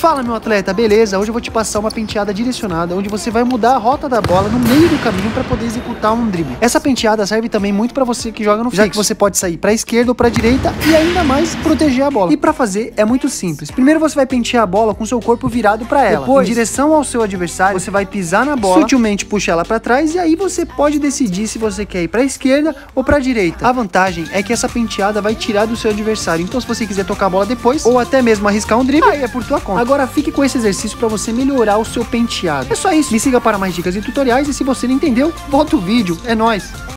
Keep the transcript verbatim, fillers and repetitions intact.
Fala, meu atleta, beleza? Hoje eu vou te passar uma penteada direcionada, onde você vai mudar a rota da bola no meio do caminho para poder executar um drible. Essa penteada serve também muito para você que joga no fixo, já que você pode sair para esquerda ou para direita e ainda mais proteger a bola. E para fazer é muito simples. Primeiro você vai pentear a bola com seu corpo virado para ela. Depois, em direção ao seu adversário, você vai pisar na bola, sutilmente puxar ela para trás e aí você pode decidir se você quer ir para esquerda ou para direita. A vantagem é que essa penteada vai tirar do seu adversário. Então, se você quiser tocar a bola depois ou até mesmo arriscar um drible, aí é por tua conta. Agora fique com esse exercício para você melhorar o seu penteado. É só isso. Me siga para mais dicas e tutoriais e se você não entendeu, volta o vídeo. É nóis!